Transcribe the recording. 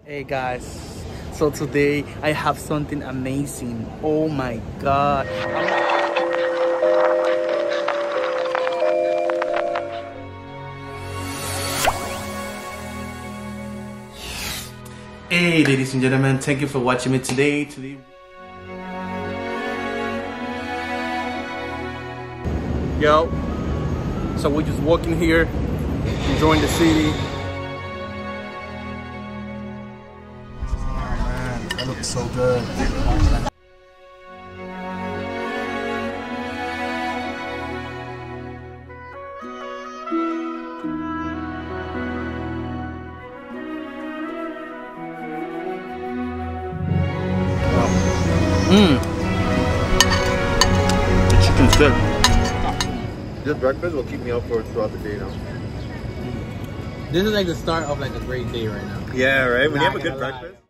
Hey guys, so today I have something amazing. Oh my god. Hey ladies and gentlemen, thank you for watching me today. Yo, so we're just walking here, enjoying the city. That looks so good. The chicken's good. This breakfast will keep me up throughout the day now. This is like the start of like a great day right now. Yeah, right? When you have a Not good gonna lie. breakfast.